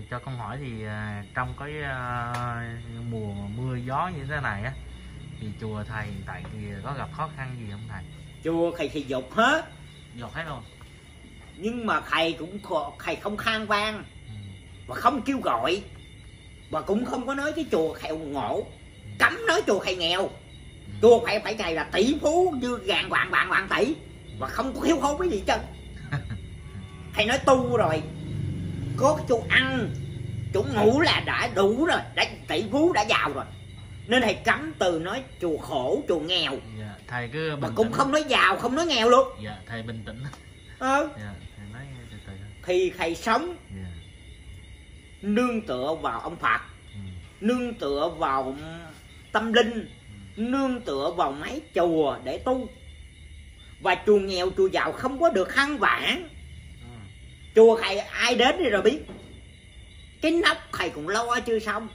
cho con hỏi thì trong cái mùa mưa gió như thế này á, thì chùa thầy hiện tại thì có gặp khó khăn gì không thầy? Chùa thầy thì dột hết. Dột hết luôn. Nhưng mà thầy không khan vang và không kêu gọi, và cũng không có nói cái chùa thầy ngộ, cấm nói chùa thầy nghèo. Chùa phải thầy là tỷ phú như ngàn vạn tỷ, và không có thiếu thốn cái gì chân. Thầy nói tu rồi, có chỗ ăn chỗ ngủ là đã đủ rồi, đã tỷ phú đã giàu rồi, nên thầy cấm từ nói chùa khổ chùa nghèo. Dạ, thầy cứ bình mà cũng tĩnh. Không nói giàu không nói nghèo luôn. Dạ, thầy bình tĩnh. Dạ, thầy nói từ từ. Thì thầy sống nương tựa vào ông Phật, nương tựa vào tâm linh, nương tựa vào mấy chùa để tu. Và chùa nghèo chùa giàu không có được khăn vãn. Chùa thầy ai đến đi rồi biết, cái nóc thầy cũng lo chưa xong,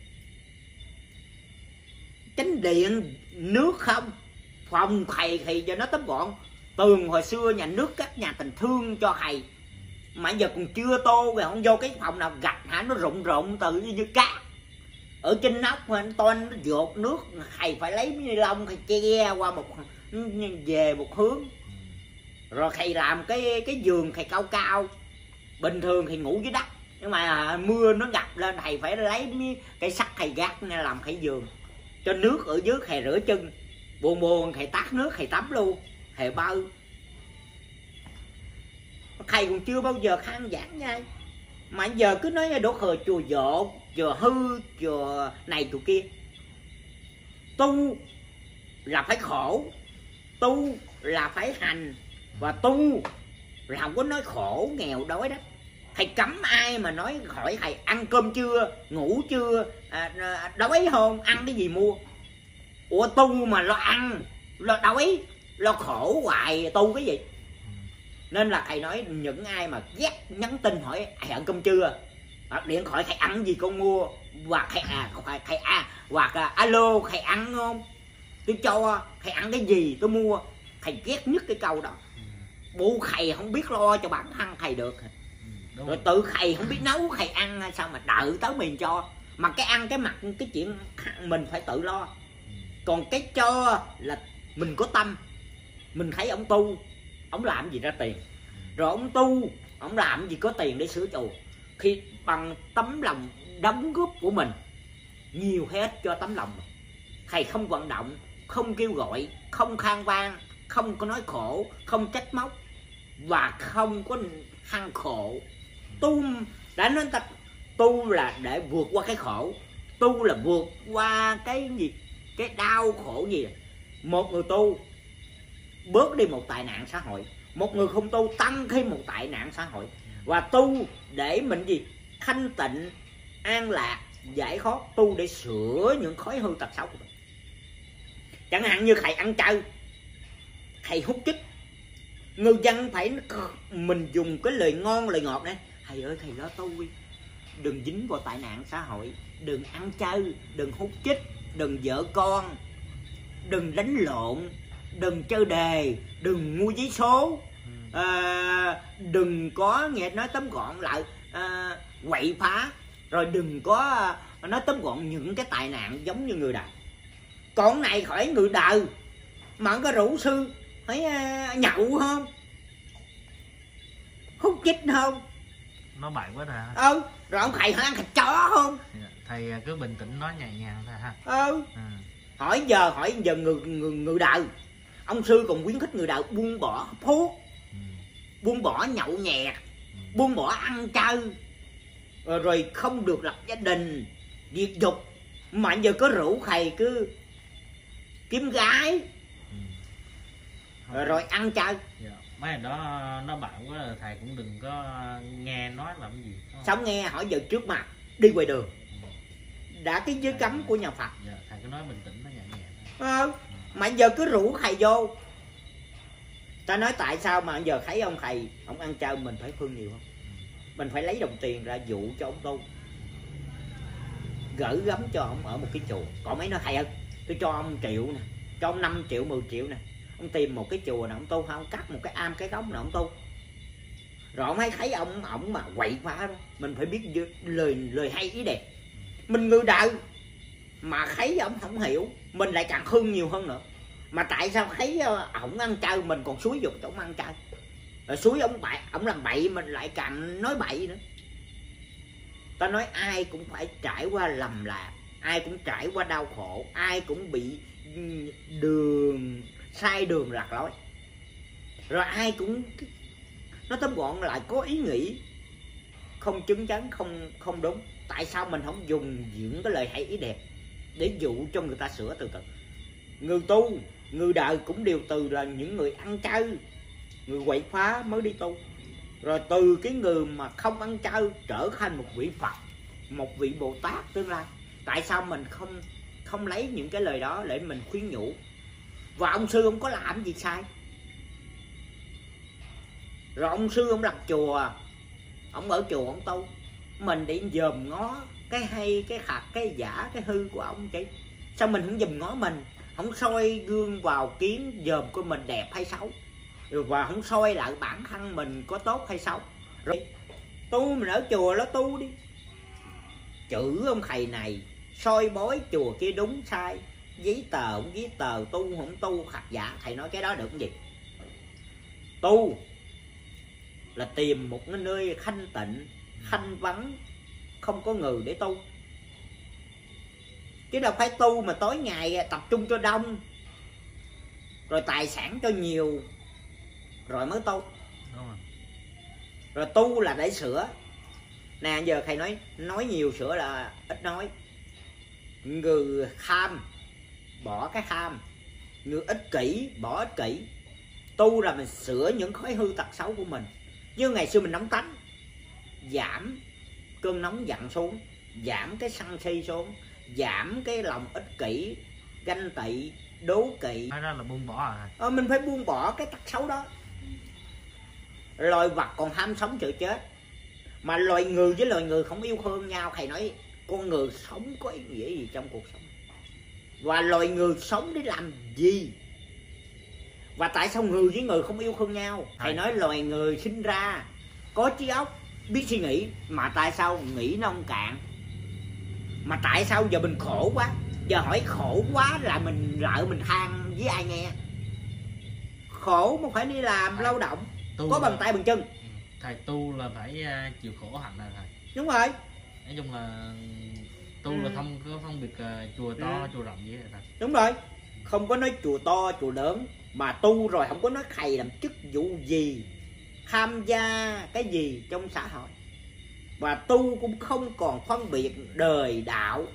chánh điện nước không, phòng thầy thì cho nó tóm gọn. Tường hồi xưa nhà nước các nhà tình thương cho thầy, mà giờ còn chưa tô rồi, không vô cái phòng nào gạch hả, nó rụng từ như cát. Ở trên nóc mà toan nó dột nước, thầy phải lấy ni lông thầy che qua về một hướng. Rồi thầy làm cái giường thầy cao cao, bình thường thì ngủ dưới đất, nhưng mà mưa nó ngập lên thầy phải lấy cái sắt thầy gác làm cái giường, cho nước ở dưới thầy rửa chân, buồn thầy tát nước thầy tắm luôn, thầy bơi. Thầy còn chưa bao giờ khan giảng nha, mà giờ cứ nói đổ thừa chùa dột, chùa hư, chùa này chùa kia. Tu là phải khổ, tu là phải hành, và tu là không có nói khổ nghèo đói đó. Thầy cấm ai mà nói hỏi thầy ăn cơm chưa, ngủ chưa, đói không, ăn cái gì mua. Ủa tu mà lo ăn, lo đói, lo khổ hoài, tu cái gì? Nên là thầy nói những ai mà ghét nhắn tin hỏi thầy ăn cơm chưa, điện thoại thầy ăn gì con mua, hoặc thầy hoặc alo thầy ăn không, tôi cho thầy ăn cái gì tôi mua. Thầy ghét nhất cái câu đó. Bộ thầy không biết lo cho bản thân thầy được, rồi tự thầy không biết nấu thầy ăn, sao mà đợi tới mình cho. Mà cái ăn cái mặt cái chuyện mình phải tự lo, còn cái cho là mình có tâm. Mình thấy ông tu, ông làm gì ra tiền, rồi ông tu, ông làm gì có tiền để sửa chùa. Khi bằng tấm lòng đóng góp của mình nhiều hết cho tấm lòng, thầy không vận động, không kêu gọi, không khan vang, không có nói khổ, không trách móc, và không có than khổ. Tu đã nói ta, tu là để vượt qua cái khổ, tu là vượt qua cái gì, cái đau khổ gì. Một người tu bớt đi một tai nạn xã hội, một người không tu tăng thêm một tai nạn xã hội. Và tu để mình gì, thanh tịnh, an lạc, giải thoát. Tu để sửa những thói hư tật xấu của mình. Chẳng hạn như thầy ăn chay, thầy hút chích, người dân phải mình dùng cái lời ngon lời ngọt này: thầy ơi thầy lo tu, đừng dính vào tai nạn xã hội, đừng ăn chay, đừng hút chích, đừng vợ con, đừng đánh lộn, đừng chơi đề, đừng mua giấy số, đừng có nghe nói tóm gọn lại quậy phá, rồi đừng có nói tóm gọn những cái tai nạn giống như người đời. Còn này khỏi người đời mà có rủ sư phải nhậu không, hút chích không, nó bậy quá hả? Rồi ông thầy hỏi ăn thịt chó không? Thầy cứ bình tĩnh nói nhẹ nhàng thôi ha. Hỏi giờ người đời, ông sư còn khuyến khích người đời buông bỏ thuốc, buông bỏ nhậu nhẹt, buông bỏ ăn chay, rồi không được lập gia đình, diệt dục. Mà giờ có rủ thầy cứ kiếm gái, rồi ăn chay. Mấy người đó nó bạo quá là thầy cũng đừng có nghe nói làm gì. Xong nghe hỏi giờ trước mặt đi ngoài đường đã cái giới cấm của nhà Phật. Thầy cứ nói bình tĩnh, nó nhẹ nhàng. Mà giờ cứ rủ thầy vô. Ta nói tại sao mà giờ thấy ông thầy ông ăn chay mình phải thương nhiều không? Mình phải lấy đồng tiền ra dụ cho ông tu, gửi gắm cho ông ở một cái chùa. Còn mấy nói thầy ơi tôi cho ông 1 triệu nè, cho ông 5 triệu 10 triệu nè, ông tìm một cái chùa nào ông tu, không cắt một cái am cái góc nào ông tu. Rồi ông hay thấy ông mà quậy phá đó, mình phải biết lời hay ý đẹp. Mình người đời mà thấy ông không hiểu, mình lại càng thương nhiều hơn nữa. Mà tại sao thấy ổng ăn chơi mình còn xúi dục ổng ăn chơi, rồi xúi ổng làm bậy mình lại càng nói bậy nữa. Ta nói ai cũng phải trải qua lầm lạc, ai cũng trải qua đau khổ, ai cũng bị sai đường lạc lối, rồi ai cũng nó tóm gọn lại có ý nghĩ không chứng chắn, không đúng. Tại sao mình không dùng những cái lời hay ý đẹp để dụ cho người ta sửa từ từ? Người tu, người đời cũng đều từ là những người ăn chơi, người quậy phá mới đi tu. Rồi từ cái người mà không ăn chơi trở thành một vị Phật, một vị Bồ Tát tương lai. Tại sao mình không lấy những cái lời đó để mình khuyên nhủ? Và ông sư ông có làm gì sai? Rồi ông sư ông lập chùa, ông ở chùa ông tu, mình đi dòm ngó cái hay, cái khạc, cái giả, cái hư của ông chứ. Sao mình không dòm ngó mình, không soi gương vào kiến dòm coi mình đẹp hay xấu, và không soi lại bản thân mình có tốt hay xấu? Rồi tu mình ở chùa đó tu đi, chữ ông thầy này soi bói chùa kia đúng sai, giấy tờ không giấy tờ, tu không tu, khạc giả, thầy nói cái đó được cái gì? Tu là tìm một cái nơi thanh tịnh, thanh vắng, không có người để tu, chứ đâu phải tu mà tối ngày tập trung cho đông, rồi tài sản cho nhiều rồi mới tu. Rồi tu là để sửa. Nè giờ thầy nói nhiều sửa là ít nói. Người tham bỏ cái tham, người ích kỷ bỏ ích kỷ. Tu là mình sửa những thói hư tật xấu của mình. Như ngày xưa mình nóng tánh, giảm cơn nóng giận xuống, giảm cái sân si xuống, giảm cái lòng ích kỷ, ganh tị, đố kỵ. Nói ra là buông bỏ à? Mình phải buông bỏ cái tật xấu đó. Loài vật còn ham sống sợ chết, mà loài người với loài người không yêu thương nhau. Thầy nói con người sống có ý nghĩa gì trong cuộc sống, và loài người sống để làm gì? Và tại sao người với người không yêu thương nhau? Thầy nói loài người sinh ra có trí óc, biết suy nghĩ, mà tại sao nghĩ nó không cạn? Mà tại sao giờ mình khổ quá? Giờ hỏi khổ quá là mình lợi mình than với ai nghe? Khổ mà phải đi làm lao động, có bằng tay bằng chân. Thầy tu là phải chịu khổ hạnh là thầy. Đúng rồi. Nói chung là tu là không có phân biệt chùa to chùa rộng gì hết thầy. Đúng rồi, không có nói chùa to chùa lớn, mà tu rồi không có nói thầy làm chức vụ gì, tham gia cái gì trong xã hội. Và tu cũng không còn phân biệt đời đạo,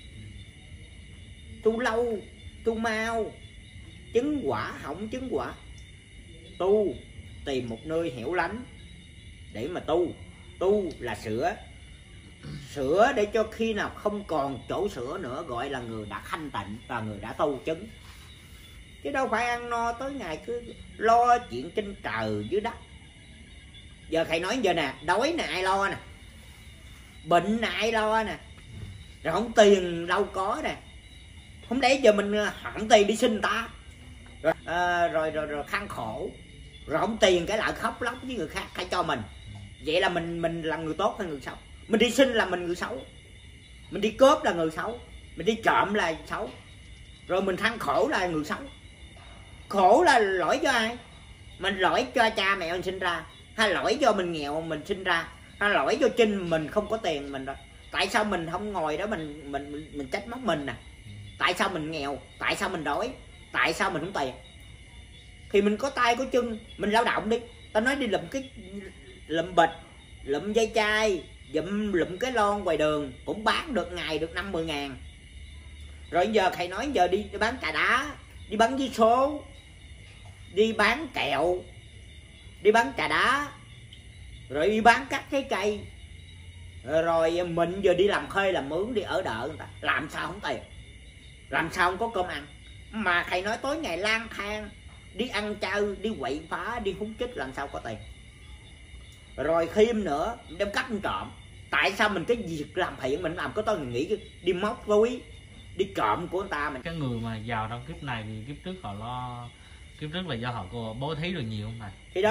tu lâu tu mau, chứng quả không chứng quả. Tu tìm một nơi hẻo lánh để mà tu. Tu là sửa, sửa để cho khi nào không còn chỗ sửa nữa gọi là người đã thanh tịnh và người đã tu chứng. Chứ đâu phải ăn no tối ngày cứ lo chuyện trên trời dưới đất. Giờ thầy nói giờ nè, đói nè ai lo nè, bệnh nè ai lo nè, rồi không tiền đâu có nè, không lẽ giờ mình hẳn tiền đi xin ta, rồi khăn khổ, rồi không tiền cái lại khóc lóc với người khác hay cho mình. Vậy là mình là người tốt hay người xấu? Mình đi xin là mình người xấu, mình đi cướp là người xấu, mình đi trộm là xấu, rồi mình than khổ là người xấu. Khổ là lỗi cho ai? Mình lỗi cho cha mẹ mình sinh ra, hay lỗi do mình nghèo mình sinh ra, hay lỗi do chính mình không có tiền mình rồi? Tại sao mình không ngồi đó mình trách móc mình nè? Tại sao mình nghèo? Tại sao mình đói? Tại sao mình không tiền? Thì mình có tay có chân, mình lao động đi. Tao nói đi lụm bịch, lụm dây chai, lụm cái lon ngoài đường cũng bán được ngày được 50-10 ngàn. Rồi giờ thầy nói giờ đi bán trà đá, đi bán vé số, đi bán kẹo, đi bán trà đá, rồi đi bán các trái cây, rồi mình giờ đi làm thuê làm mướn, đi ở đợ người ta, làm sao không tiền, làm sao không có cơm ăn? Mà thầy nói tối ngày lang thang, đi ăn chơi, đi quậy phá, đi hút chích, làm sao có tiền? Rồi thêm nữa đem cắp trộm. Tại sao mình cái việc làm thiện mình làm có tôi mình nghĩ đi móc túi, đi trộm của người ta mình? Cái người mà giàu trong kiếp này thì kiếp trước họ lo, kiếp trước là do họ bố thí được nhiều không thầy? Thì đó,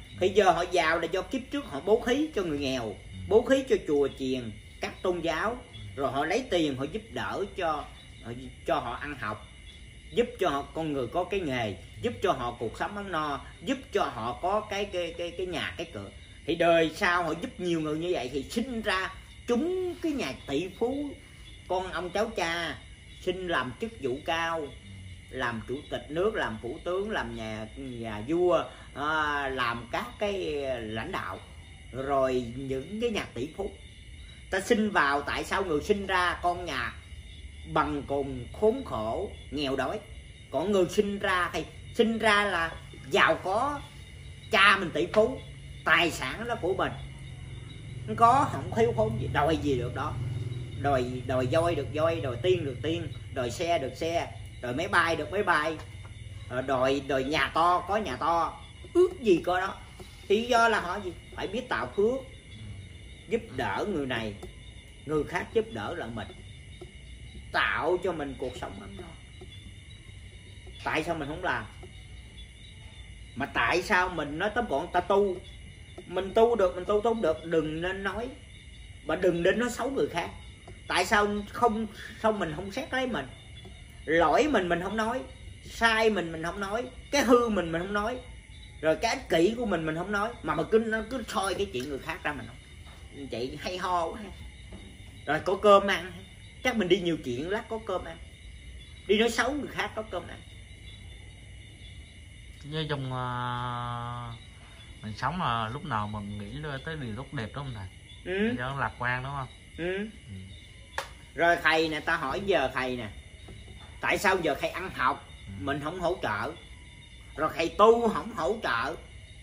Thì giờ họ giàu là do kiếp trước họ bố thí cho người nghèo, bố thí cho chùa chiền, các tôn giáo, rồi họ lấy tiền họ giúp đỡ cho họ ăn học, giúp cho họ, con người có cái nghề, giúp cho họ cuộc sống ấm no, giúp cho họ có cái nhà cái cửa. Thì đời sau họ giúp nhiều người như vậy thì sinh ra chúng cái nhà tỷ phú, con ông cháu cha xin làm chức vụ cao, làm chủ tịch nước, làm thủ tướng, làm nhà vua, làm các cái lãnh đạo, rồi những cái nhà tỷ phú ta sinh vào. Tại sao người sinh ra con nhà bằng cùng, khốn khổ, nghèo đói? Còn người sinh ra thì sinh ra là giàu có, cha mình tỷ phú, tài sản đó của mình, không có, không thiếu thốn gì, đòi gì được đó. Đòi voi được voi, đòi tiên được tiên, đòi xe được xe, đòi máy bay được máy bay, đòi nhà to có nhà to, ước gì có đó. Thì do là họ gì? Phải biết tạo phước, giúp đỡ người này, người khác giúp đỡ lại mình, tạo cho mình cuộc sống ấm no. Tại sao mình không làm? Mà tại sao mình nói tóm gọn ta tu? Mình tu được, mình tu tốt được, đừng nên nói, và đừng đến nói xấu người khác. Tại sao mình không xét lấy mình? Lỗi mình không nói, sai mình không nói, cái hư mình không nói, rồi cái ích kỷ của mình không nói, mà cứ soi cái chuyện người khác ra mình nói. Vậy hay ho quá. Rồi có cơm ăn, chắc mình đi nhiều chuyện lát có cơm ăn, đi nói xấu người khác có cơm ăn. Như trong mình sống mà lúc nào mình nghĩ tới điều tốt đẹp đúng không thầy? Cho lạc quan đúng không? Rồi thầy nè, ta hỏi giờ thầy nè, tại sao giờ thầy ăn học mình không hỗ trợ, rồi thầy tu không hỗ trợ,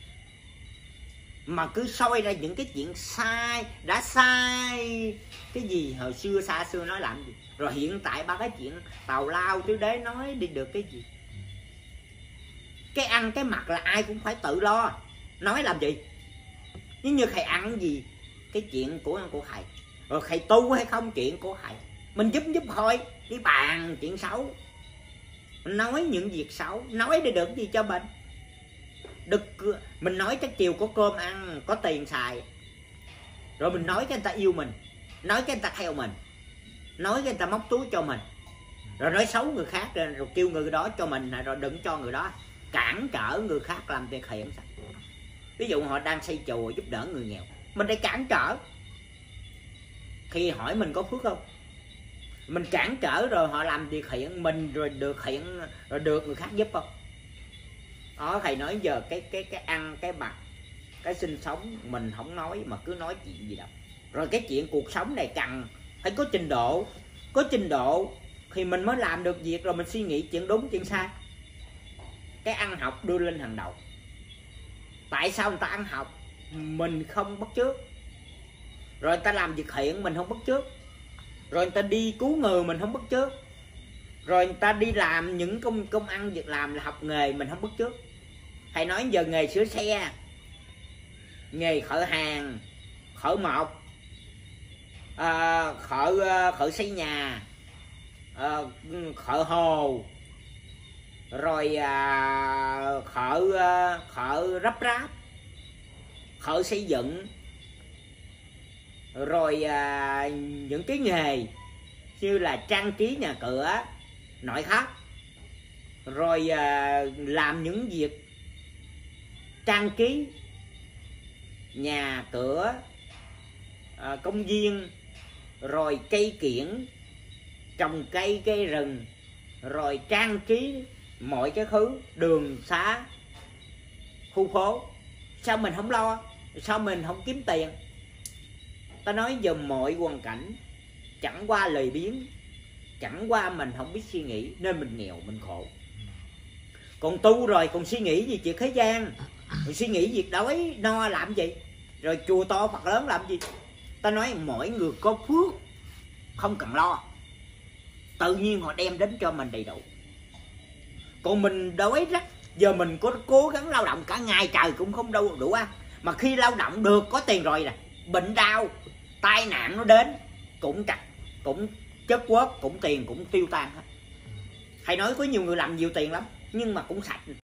mà cứ soi ra những cái chuyện sai, đã sai cái gì hồi xưa xa xưa nói làm gì, rồi hiện tại ba cái chuyện tào lao tứ đế nói đi được cái gì? Cái ăn cái mặc là ai cũng phải tự lo, nói làm gì? Nhưng như thầy ăn gì, cái chuyện của thầy, rồi thầy tu hay không chuyện của thầy, mình giúp thôi, đi bàn chuyện xấu, mình nói những việc xấu, nói để được gì cho mình. Mình nói cái chiều có cơm ăn, có tiền xài, rồi mình nói cái người ta yêu mình, nói cái người ta theo mình, nói cái người ta móc túi cho mình, rồi nói xấu người khác, rồi kêu người đó cho mình, rồi đừng cho người đó, cản trở người khác làm việc thiện. Ví dụ họ đang xây chùa giúp đỡ người nghèo, mình lại cản trở, thì hỏi mình có phước không? Mình cản trở rồi họ làm việc thiện, mình rồi được thiện, rồi được người khác giúp không? Đó, thầy nói giờ cái ăn cái mặc cái sinh sống mình không nói, mà cứ nói chuyện gì đâu. Rồi cái chuyện cuộc sống này cần phải có trình độ, có trình độ thì mình mới làm được việc, rồi mình suy nghĩ chuyện đúng chuyện sai. Cái ăn học đưa lên hàng đầu. Tại sao người ta ăn học mình không bắt chước, rồi người ta làm việc thiện mình không bắt chước, rồi người ta đi cứu người mình không bắt chước, rồi người ta đi làm những công ăn việc làm là học nghề mình không bắt chước. Thầy nói giờ nghề sửa xe, nghề thợ hàng, thợ mộc, thợ xây nhà, thợ hồ, rồi thợ ráp ráp, thợ xây dựng, rồi những cái nghề như là trang trí nhà cửa, nội thất, rồi làm những việc trang trí nhà cửa, công viên, rồi cây kiểng, trồng cây rừng, rồi trang trí mọi cái thứ, đường xá, khu phố. Sao mình không lo? Sao mình không kiếm tiền? Ta nói giờ mọi hoàn cảnh chẳng qua lời biếng, chẳng qua mình không biết suy nghĩ nên mình nghèo mình khổ. Còn tu rồi còn suy nghĩ gì chuyện thế gian, rồi suy nghĩ việc đói no làm gì, rồi chùa to Phật lớn làm gì? Ta nói mỗi người có phước không cần lo, tự nhiên họ đem đến cho mình đầy đủ. Còn mình đói rách, giờ mình có cố gắng lao động cả ngày trời cũng không đủ ăn, mà khi lao động được có tiền rồi nè, bệnh đau tai nạn nó đến cũng chất quất, cũng tiền cũng tiêu tan hết. Thầy nói có nhiều người làm nhiều tiền lắm nhưng mà cũng sạch.